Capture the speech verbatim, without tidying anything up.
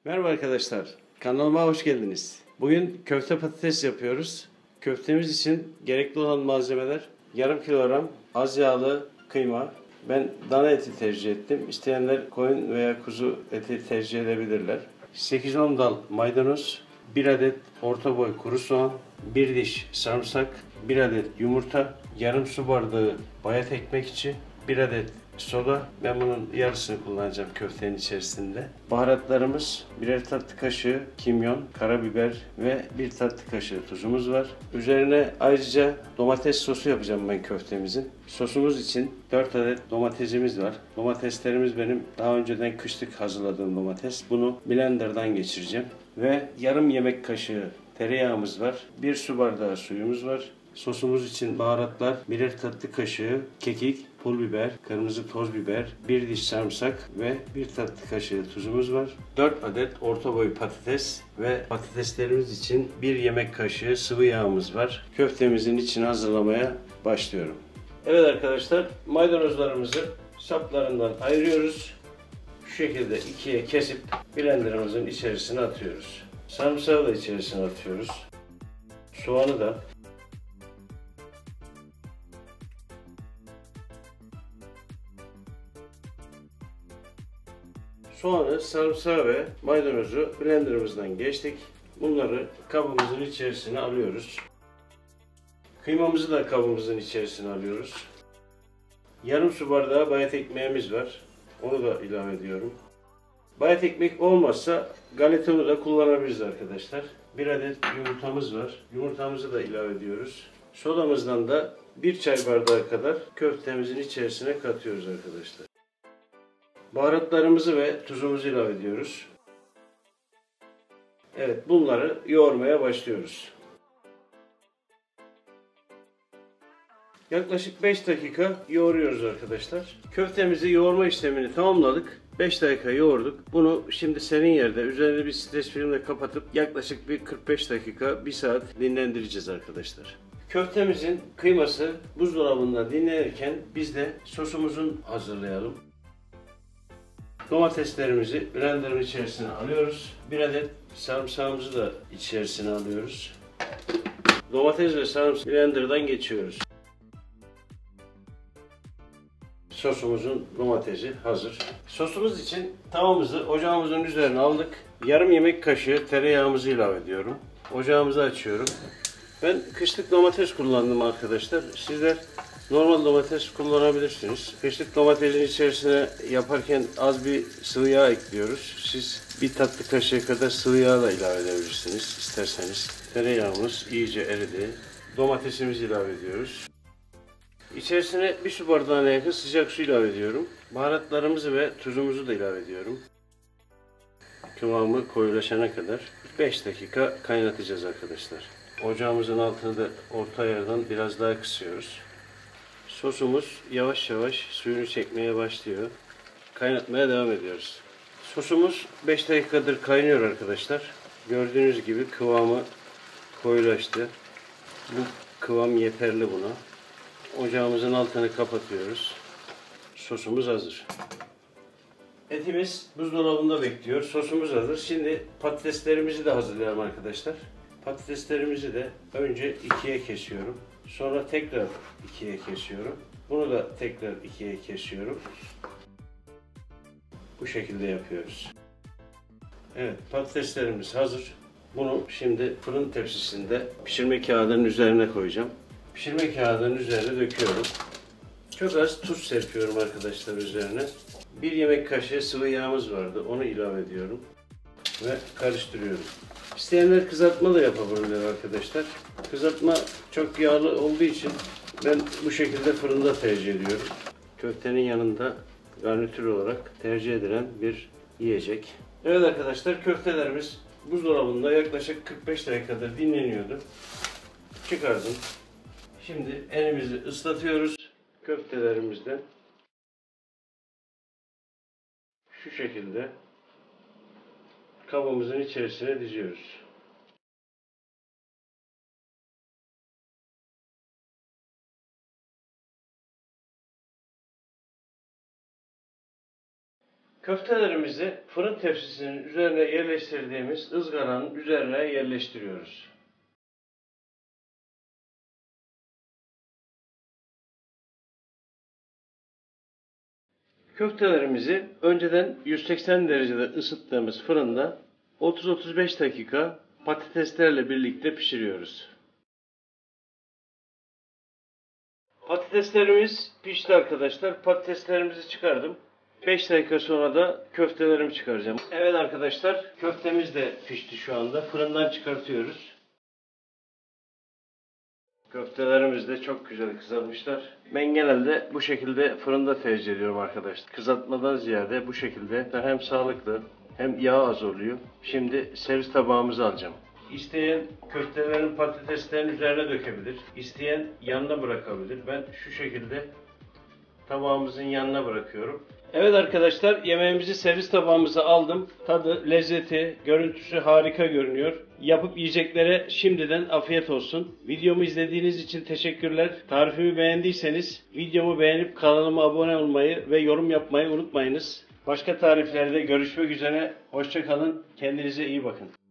Merhaba arkadaşlar, kanalıma hoş geldiniz. Bugün köfte patates yapıyoruz. Köftemiz için gerekli olan malzemeler yarım kilogram az yağlı kıyma. Ben dana eti tercih ettim. İsteyenler koyun veya kuzu eti tercih edebilirler. sekiz on dal maydanoz, bir adet orta boy kuru soğan, bir diş sarımsak, bir adet yumurta, yarım su bardağı bayat ekmek içi, bir adet soda. Ben bunun yarısını kullanacağım köftenin içerisinde. Baharatlarımız birer tatlı kaşığı kimyon, karabiber ve bir tatlı kaşığı tuzumuz var. Üzerine ayrıca domates sosu yapacağım ben köftemizin. Sosumuz için dört adet domatesimiz var. Domateslerimiz benim daha önceden kışlık hazırladığım domates. Bunu blenderdan geçireceğim. Ve yarım yemek kaşığı tereyağımız var. Bir su bardağı suyumuz var. Sosumuz için baharatlar birer tatlı kaşığı kekik, pul biber, kırmızı toz biber, bir diş sarımsak ve bir tatlı kaşığı tuzumuz var. dört adet orta boy patates ve patateslerimiz için bir yemek kaşığı sıvı yağımız var. Köftemizin içini hazırlamaya başlıyorum. Evet arkadaşlar, maydanozlarımızı saplarından ayırıyoruz. Şu şekilde ikiye kesip blenderımızın içerisine atıyoruz. Sarımsağı da içerisine atıyoruz. Soğanı da. Soğanı, sarımsağı ve maydanozu blenderımızdan geçtik. Bunları kabımızın içerisine alıyoruz. Kıymamızı da kabımızın içerisine alıyoruz. Yarım su bardağı bayat ekmeğimiz var. Onu da ilave ediyorum. Bayat ekmek olmazsa galeta unu da kullanabiliriz arkadaşlar. Bir adet yumurtamız var. Yumurtamızı da ilave ediyoruz. Sodamızdan da bir çay bardağı kadar köftemizin içerisine katıyoruz arkadaşlar. Baharatlarımızı ve tuzumuzu ilave ediyoruz. Evet, bunları yoğurmaya başlıyoruz. Yaklaşık beş dakika yoğuruyoruz arkadaşlar. Köftemizi yoğurma işlemini tamamladık. beş dakika yoğurduk. Bunu şimdi serin yerde üzerine bir streç filmle kapatıp yaklaşık bir kırk beş dakika, bir saat dinlendireceğiz arkadaşlar. Köftemizin kıyması buzdolabında dinlenirken biz de sosumuzun hazırlayalım. Domateslerimizi blenderın içerisine alıyoruz. Bir adet sarımsağımızı da içerisine alıyoruz. Domates ve sarımsağı blenderdan geçiyoruz. Sosumuzun domatesi hazır. Sosumuz için tavamızı ocağımızın üzerine aldık. Yarım yemek kaşığı tereyağımızı ilave ediyorum. Ocağımızı açıyorum. Ben kışlık domates kullandım arkadaşlar. Sizler normal domates kullanabilirsiniz. Kışlık domatesin içerisine yaparken az bir sıvı yağ ekliyoruz. Siz bir tatlı kaşığı kadar sıvı yağ da ilave edebilirsiniz isterseniz. Tereyağımız iyice eridi. Domatesimizi ilave ediyoruz. İçerisine bir su bardağına yakın sıcak su ilave ediyorum. Baharatlarımızı ve tuzumuzu da ilave ediyorum. Kıvamı koyulaşana kadar beş dakika kaynatacağız arkadaşlar. Ocağımızın altını da orta ayardan biraz daha kısıyoruz. Sosumuz yavaş yavaş suyunu çekmeye başlıyor. Kaynatmaya devam ediyoruz. Sosumuz beş dakikadır kaynıyor arkadaşlar. Gördüğünüz gibi kıvamı koyulaştı. Bu kıvam yeterli buna. Ocağımızın altını kapatıyoruz. Sosumuz hazır. Etimiz buzdolabında bekliyor. Sosumuz hazır. Şimdi patateslerimizi de hazırlayalım arkadaşlar. Patateslerimizi de önce ikiye kesiyorum. Sonra tekrar ikiye kesiyorum. Bunu da tekrar ikiye kesiyorum. Bu şekilde yapıyoruz. Evet, patateslerimiz hazır. Bunu şimdi fırın tepsisinde pişirme kağıdının üzerine koyacağım. Pişirme kağıdının üzerine döküyorum. Çok az tuz serpiyorum arkadaşlar üzerine. Bir yemek kaşığı sıvı yağımız vardı. Onu ilave ediyorum. Ve karıştırıyorum. İsteyenler kızartma da yapabilirler arkadaşlar. Kızartma çok yağlı olduğu için ben bu şekilde fırında tercih ediyorum. Köftenin yanında garnitür olarak tercih edilen bir yiyecek. Evet arkadaşlar, köftelerimiz buzdolabında yaklaşık kırk beş dakikadır dinleniyordu. Çıkardım. Şimdi elimizi ıslatıyoruz köftelerimizden. Şu şekilde kabımızın içerisine diziyoruz. Köftelerimizi fırın tepsisinin üzerine yerleştirdiğimiz ızgaranın üzerine yerleştiriyoruz. Köftelerimizi önceden yüz seksen derecede ısıttığımız fırında otuz otuz beş dakika patateslerle birlikte pişiriyoruz. Patateslerimiz pişti arkadaşlar. Patateslerimizi çıkardım. beş dakika sonra da köftelerimi çıkaracağım. Evet arkadaşlar, köftemiz de pişti şu anda. Fırından çıkartıyoruz. Köftelerimiz de çok güzel kızarmışlar. Ben genelde bu şekilde fırında tercih ediyorum arkadaşlar. Kızartmadan ziyade bu şekilde hem sağlıklı hem yağ az oluyor. Şimdi servis tabağımızı alacağım. İsteyen köftelerin patateslerin üzerine dökebilir. İsteyen yanına bırakabilir. Ben şu şekilde tabağımızın yanına bırakıyorum. Evet arkadaşlar, yemeğimizi servis tabağımıza aldım. Tadı, lezzeti, görüntüsü harika görünüyor. Yapıp yiyeceklere şimdiden afiyet olsun. Videomu izlediğiniz için teşekkürler. Tarifimi beğendiyseniz videomu beğenip kanalıma abone olmayı ve yorum yapmayı unutmayınız. Başka tariflerde görüşmek üzere. Hoşça kalın. Kendinize iyi bakın.